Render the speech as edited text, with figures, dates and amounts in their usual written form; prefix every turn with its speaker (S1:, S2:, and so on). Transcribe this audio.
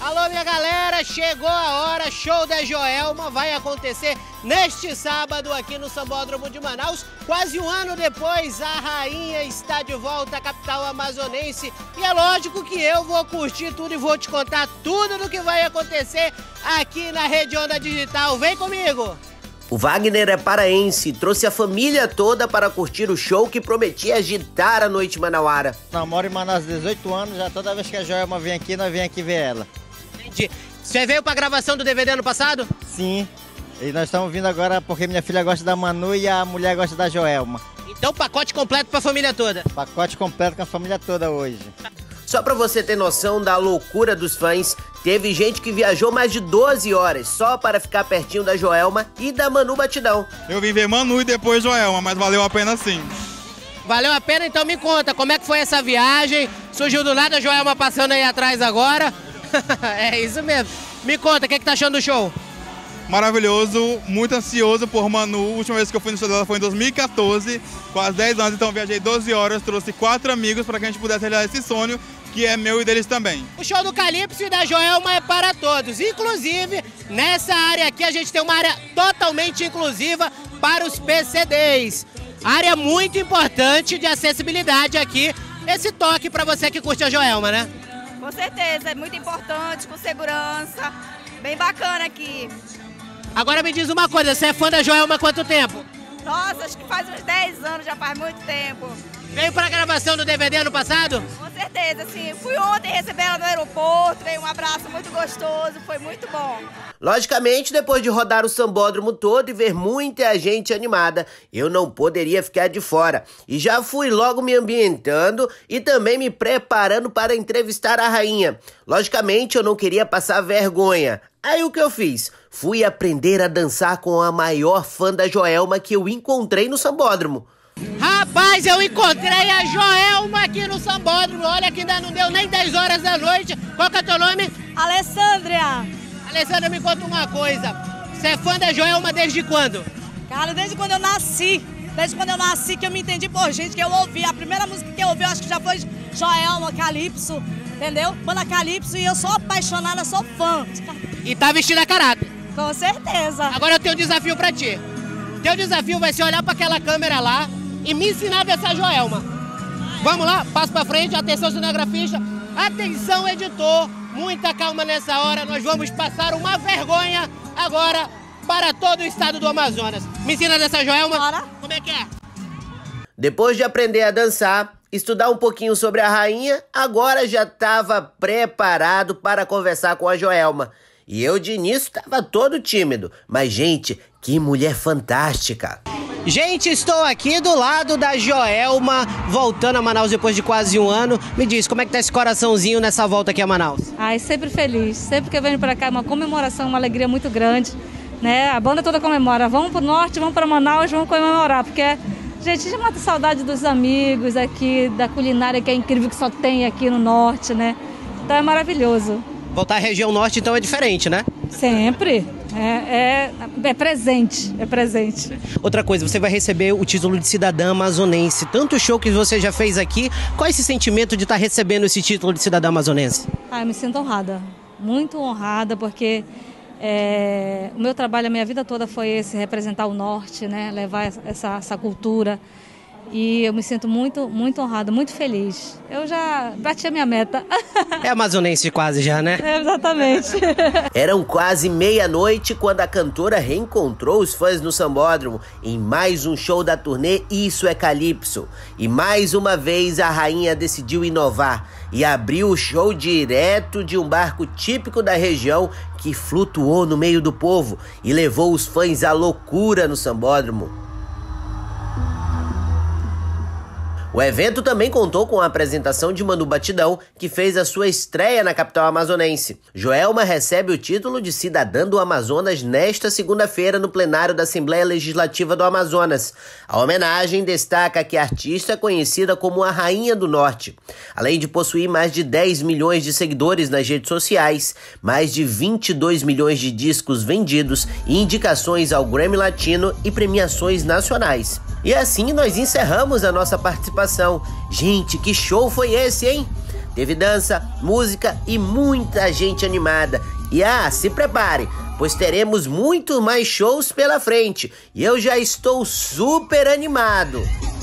S1: Alô, minha galera, chegou a hora, show da Joelma vai acontecer neste sábado aqui no Sambódromo de Manaus. Quase um ano depois, a rainha está de volta à capital amazonense. E é lógico que eu vou curtir tudo e vou te contar tudo do que vai acontecer aqui na Rede Onda Digital. Vem comigo!
S2: O Wagner é paraense e trouxe a família toda para curtir o show que prometia agitar a noite manauara.
S3: Namoro em Manaus há 18 anos, já toda vez que a Joelma vem aqui, nós vem aqui ver ela.
S1: Entendi. Você veio para a gravação do DVD ano passado?
S3: Sim, e nós estamos vindo agora porque minha filha gosta da Manu e a mulher gosta da Joelma.
S1: Então pacote completo para a família toda.
S3: Pacote completo com a família toda hoje.
S2: Só pra você ter noção da loucura dos fãs, teve gente que viajou mais de 12 horas só para ficar pertinho da Joelma e da Manu Batidão.
S4: Eu vim ver Manu e depois Joelma, mas valeu a pena sim.
S1: Valeu a pena? Então me conta, como é que foi essa viagem? Surgiu do nada a Joelma passando aí atrás agora. É isso mesmo. Me conta, o que tá achando do show?
S4: Maravilhoso, muito ansioso por Manu. A última vez que eu fui no show dela foi em 2014, quase 10 anos, então viajei 12 horas, trouxe 4 amigos para que a gente pudesse realizar esse sonho, que é meu e deles também.
S1: O show do Calypso e da Joelma é para todos, inclusive nessa área aqui a gente tem uma área totalmente inclusiva para os PCDs. Área muito importante de acessibilidade aqui, esse toque para você que curte a Joelma, né?
S5: Com certeza, é muito importante, com segurança, bem bacana aqui.
S1: Agora me diz uma coisa, você é fã da Joelma há quanto tempo?
S5: Nossa, acho que faz uns 10 anos, já faz muito tempo.
S1: Veio para a gravação do DVD ano passado?
S5: Com certeza, sim. Fui ontem receber ela no aeroporto, veio um abraço muito gostoso, foi muito bom.
S2: Logicamente, depois de rodar o sambódromo todo e ver muita gente animada, eu não poderia ficar de fora. E já fui logo me ambientando e também me preparando para entrevistar a rainha. Logicamente, eu não queria passar vergonha. Aí o que eu fiz? Fui aprender a dançar com a maior fã da Joelma que eu encontrei no sambódromo.
S1: Rapaz, eu encontrei a Joelma aqui no Sambódromo. Olha que ainda não deu nem 10 horas da noite. Qual que é o teu nome?
S5: Alessandra.
S1: Alessandra, me conta uma coisa. Você é fã da Joelma desde quando?
S5: Cara, desde quando eu nasci. Desde quando eu nasci que eu me entendi por gente, que eu ouvi. A primeira música que eu ouvi, eu acho que já foi Joelma, Calypso, entendeu? Banda Calypso, e eu sou apaixonada, sou fã.
S1: E tá vestida a caráter.
S5: Com certeza.
S1: Agora eu tenho um desafio pra ti. Teu desafio vai ser olhar pra aquela câmera lá e me ensinar a ver essa Joelma. Vamos lá, passo pra frente, atenção cinegrafista, atenção editor, muita calma nessa hora, nós vamos passar uma vergonha agora para todo o estado do Amazonas. Me ensina dessa Joelma?
S5: Bora.
S1: Como é que é?
S2: Depois de aprender a dançar, estudar um pouquinho sobre a rainha, agora já estava preparado para conversar com a Joelma. E eu de início estava todo tímido, mas gente, que mulher fantástica!
S1: Gente, estou aqui do lado da Joelma, voltando a Manaus depois de quase um ano. Me diz, como é que tá esse coraçãozinho nessa volta aqui a Manaus?
S6: Ai, sempre feliz. Sempre que eu venho para cá é uma comemoração, uma alegria muito grande, né? A banda toda comemora. Vamos pro norte, vamos para Manaus, vamos comemorar, porque gente, já mata saudade dos amigos aqui, da culinária que é incrível que só tem aqui no norte, né? Então é maravilhoso.
S1: Voltar à região norte então é diferente, né?
S6: Sempre. É presente, é presente.
S1: Outra coisa, você vai receber o título de cidadã amazonense. Tanto show que você já fez aqui, qual é esse sentimento de estar recebendo esse título de cidadã amazonense?
S6: Ah, eu me sinto honrada, muito honrada, porque o meu trabalho, a minha vida toda foi esse, representar o norte, né? Levar essa cultura. E eu me sinto muito, muito honrada, muito feliz. Eu já bati a minha meta.
S1: É amazonense quase já, né?
S6: Exatamente.
S2: Eram quase meia-noite quando a cantora reencontrou os fãs no sambódromo em mais um show da turnê Isso é Calypso. E mais uma vez a rainha decidiu inovar e abriu o show direto de um barco típico da região que flutuou no meio do povo e levou os fãs à loucura no sambódromo. O evento também contou com a apresentação de Manu Batidão, que fez a sua estreia na capital amazonense. Joelma recebe o título de cidadã do Amazonas nesta segunda-feira no plenário da Assembleia Legislativa do Amazonas. A homenagem destaca que a artista é conhecida como a Rainha do Norte. Além de possuir mais de 10 milhões de seguidores nas redes sociais, mais de 22 milhões de discos vendidos e indicações ao Grammy Latino e premiações nacionais. E assim nós encerramos a nossa participação. Gente, que show foi esse, hein? Teve dança, música e muita gente animada. E se prepare, pois teremos muito mais shows pela frente. E eu já estou super animado.